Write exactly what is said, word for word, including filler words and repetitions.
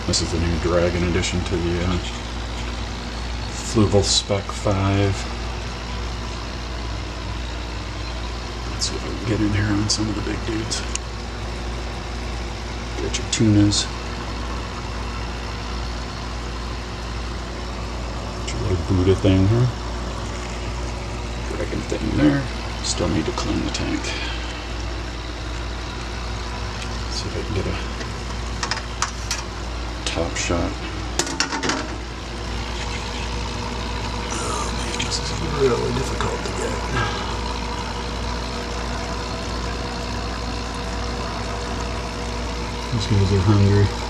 This is the new Dragon edition to the uh, Fluval Spec five. Let's see if I can get in here on some of the big dudes. Got your Chunas. Got your little Buddha thing here. Dragon thing there. Still need to clean the tank. Let's see if I can get a top shot. Oh man, this is really difficult to get. These guys are hungry.